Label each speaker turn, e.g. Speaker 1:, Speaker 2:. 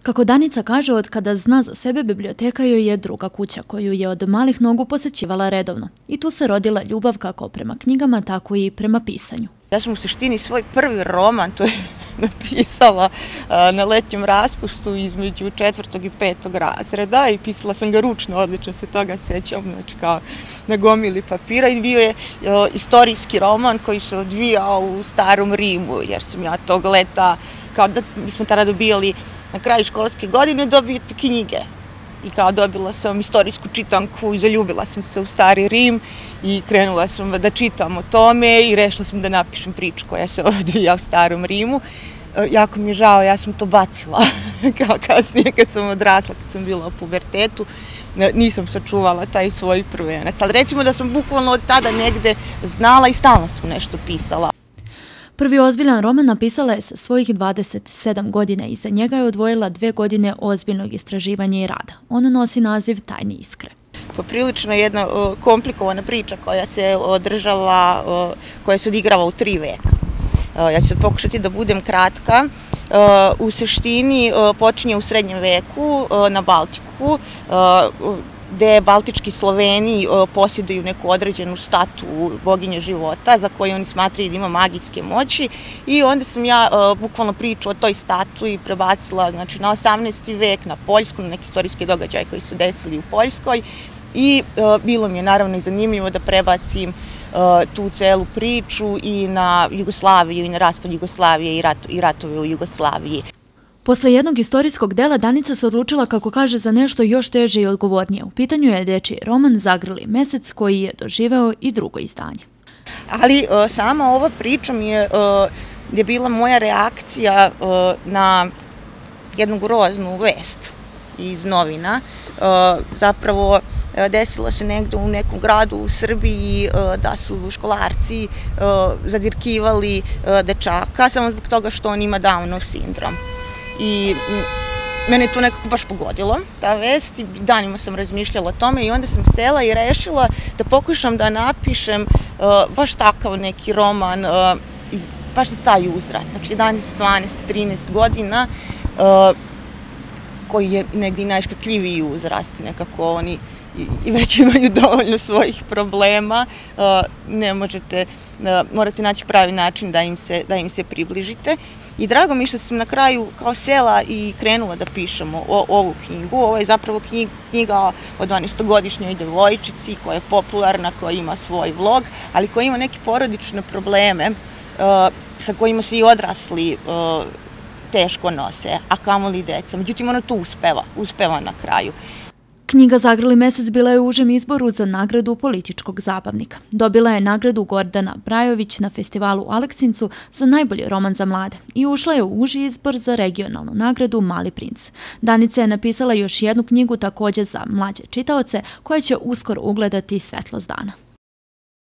Speaker 1: Kako Danica kaže, od kada zna za sebe, biblioteka joj je druga kuća koju je od malih nogu posećivala redovno. I tu se rodila ljubav kako prema knjigama, tako i prema pisanju.
Speaker 2: Ja sam u suštini svoj prvi roman, to je napisala na letnjem raspustu između 4. i 5. razreda i pisala sam ga ručno, odlično se toga sećam, znači kao na gomili papira, i bio je istorijski roman koji se odvijao u starom Rimu, jer sam ja tog leta, kao da mi smo tada dobijali na kraju školske godine, dobijete knjige. I kao dobila sam istorijsku čitanku i zaljubila sam se u stari Rim i krenula sam da čitam o tome i rešila sam da napišem priču koja se odvija u starom Rimu. Jako mi je žao, ja sam to bacila kao kasnije kad sam odrasla, kad sam bila u pubertetu. Nisam sačuvala taj svoj prvenac, ali recimo da sam bukvalno od tada negde znala i stalno sam nešto pisala.
Speaker 1: Prvi ozbiljan roman napisala je sa svojih 27 godina i za njega je odvojila 2 godine ozbiljnog istraživanja i rada. On nosi naziv Tajne iskre.
Speaker 2: Poprilično je jedna komplikovana priča koja se održava, koja se odigrava u 3 veka. Ja ću pokušati da budem kratka. U suštini počinje u srednjem veku na Baltiku, gde baltički Sloveni posjeduju neku određenu statu boginje života za koju oni smatraju da ima magijske moći, i onda sam ja bukvalno priču o toj statui prebacila na 18. vek, na Poljsku, na neki istorijski događaj koji su desili u Poljskoj, i bilo mi je naravno i zanimljivo da prebacim tu celu priču i na Jugoslaviju i na raspad Jugoslavije i ratove u Jugoslaviji.
Speaker 1: Posle jednog istorijskog dela Danica se odlučila, kako kaže, za nešto još teže i odgovornije. U pitanju je dečiji roman Zagrli mesec, koji je doživeo i drugo izdanje.
Speaker 2: Ali sama ova priča mi je bila moja reakcija na jednu groznu vest iz novina. Zapravo desilo se negde u nekom gradu u Srbiji da su školarci zadirkivali dečaka samo zbog toga što on ima Downov sindrom. I mene je to nekako baš pogodilo, ta vest, i danima sam razmišljala o tome i onda sam sela i rešila da pokušam da napišem baš takav neki roman, baš za taj uzrast, znači 11, 12, 13 godina, koji je negdje i najškakljiviji uzrast, nekako oni i već imaju dovoljno svojih problema, ne možete, morate naći pravi način da im se približite. I drago mi što sam na kraju kao sela i krenula da pišemo ovu knjigu. Ovo je zapravo knjiga o 12-godišnjoj devojčici koja je popularna, koja ima svoj vlog, ali koja ima neke porodične probleme sa kojima se i odrasli teško nose, a kamoli deca. Međutim, ona tu uspeva na kraju.
Speaker 1: Knjiga Zagrli mesec bila je u užem izboru za nagradu političkog zabavnika. Dobila je nagradu Gordana Brajović na festivalu u Aleksincu za najbolji roman za mlade i ušla je u uži izbor za regionalnu nagradu Mali princ. Danica je napisala još jednu knjigu također za mlađe čitaoce koja će uskoro ugledati svetlost dana.